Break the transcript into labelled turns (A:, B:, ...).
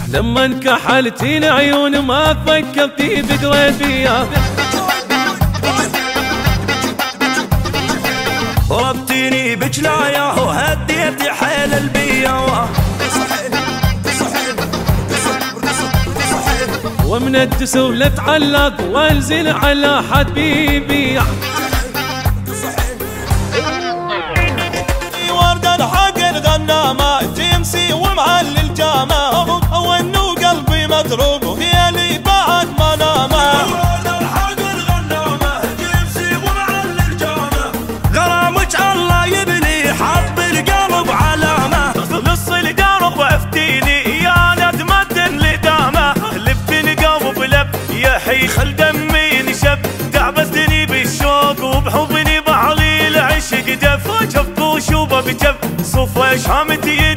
A: لما انكحلتي العيون ما فكرتي بقريبية،
B: ضربتيني بجلايا وهديتي حيل البيا،
A: ومن الدسول اتعلق وانزل على حبيبي.
B: ورد الحق الغنامة جيمسي ومعلي الجامة، وانه قلبي مضروب يا لي بعد ما نامه. ورد الحق الغنامة جيمسي ومعلي الجامة، غرامك الله يبني حط القلب علامة. نص القلب افتيني يا ندمة لدامة، لفتني قلب لب يا حي خل دمي نشب، دعبستني بالشوق وبحضني بعلي العشق دف، جف وشوبه بجف صوفه شامتي